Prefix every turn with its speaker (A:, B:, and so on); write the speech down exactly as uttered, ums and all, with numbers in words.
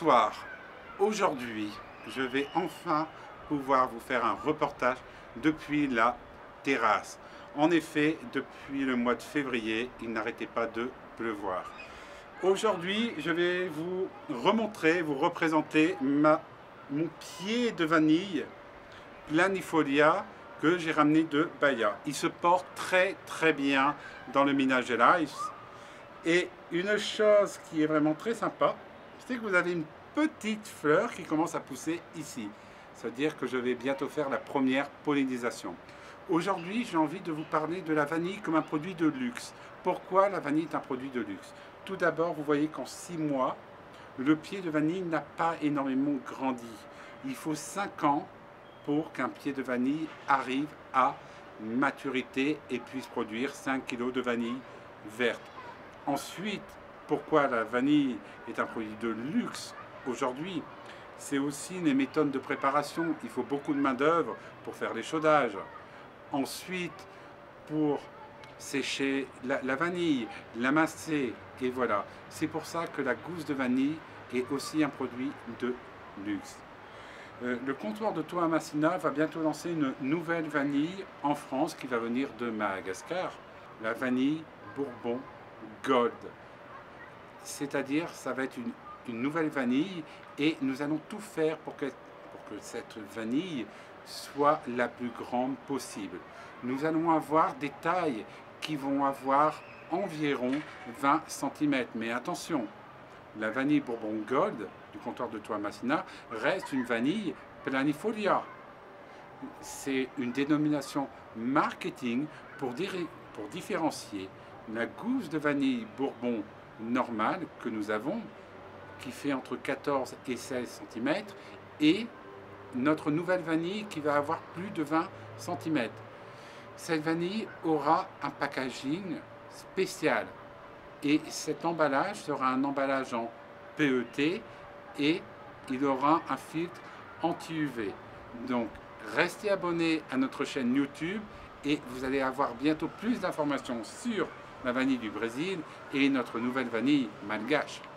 A: Bonsoir. Aujourd'hui, je vais enfin pouvoir vous faire un reportage depuis la terrasse. En effet, depuis le mois de février, il n'arrêtait pas de pleuvoir. Aujourd'hui, je vais vous remontrer, vous représenter ma, mon pied de vanille planifolia que j'ai ramené de Bahia. Il se porte très très bien dans le Minas Gerais. Et une chose qui est vraiment très sympa, c'est que vous avez une petite fleur qui commence à pousser ici. C'est-à-dire que je vais bientôt faire la première pollinisation. Aujourd'hui, j'ai envie de vous parler de la vanille comme un produit de luxe. Pourquoi la vanille est un produit de luxe? Tout d'abord, vous voyez qu'en six mois, le pied de vanille n'a pas énormément grandi. Il faut cinq ans pour qu'un pied de vanille arrive à maturité et puisse produire cinq kilos de vanille verte. Ensuite, pourquoi la vanille est un produit de luxe aujourd'hui? C'est aussi les méthodes de préparation. Il faut beaucoup de main d'œuvre pour faire les chaudages. Ensuite, pour sécher la, la vanille, l'amasser, et voilà. C'est pour ça que la gousse de vanille est aussi un produit de luxe. Euh, le comptoir de Toamasina va bientôt lancer une nouvelle vanille en France qui va venir de Madagascar. La vanille Bourbon Gold. C'est-à-dire, ça va être une, une nouvelle vanille et nous allons tout faire pour que, pour que cette vanille soit la plus grande possible. Nous allons avoir des tailles qui vont avoir environ vingt centimètres. Mais attention, la vanille Bourbon Gold du comptoir de Toamasina reste une vanille planifolia. C'est une dénomination marketing pour, dire, pour différencier la gousse de vanille Bourbon normale que nous avons, qui fait entre quatorze et seize centimètres, et notre nouvelle vanille qui va avoir plus de vingt centimètres. Cette vanille aura un packaging spécial et cet emballage sera un emballage en P E T et il aura un filtre anti-U V. Donc restez abonnés à notre chaîne YouTube et vous allez avoir bientôt plus d'informations sur la vanille du Brésil et notre nouvelle vanille malgache.